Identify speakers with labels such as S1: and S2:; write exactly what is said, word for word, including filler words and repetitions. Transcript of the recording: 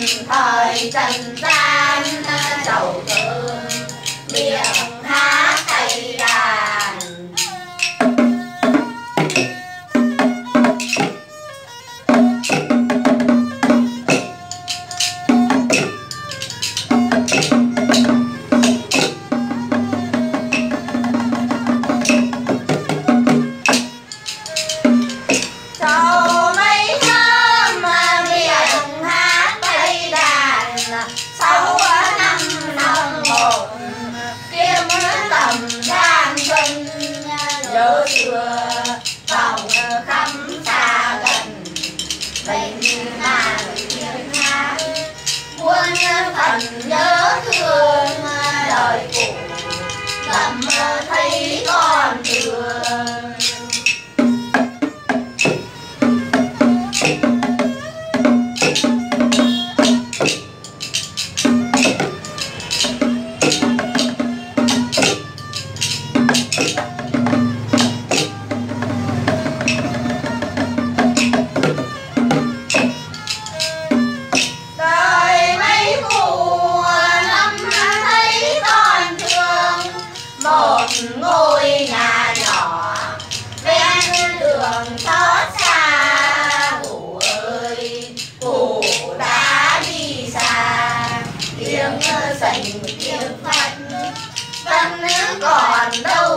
S1: thời trần gian giàu thơ miệng hát tay đàn. Sau mấy năm miệng hát tay đàn, sau năm năm một kiếm tầm gian dân, nhớ xưa vòng khắp xa gần, mình mà tiếng hát muôn phần nhớ thương đời cũ lầm thấy con đường. Một ngôi nhà nhỏ ven đường xót xa, cụ ơi cụ đã đi xa, tiếng sành tiếng phách vẫn còn đâu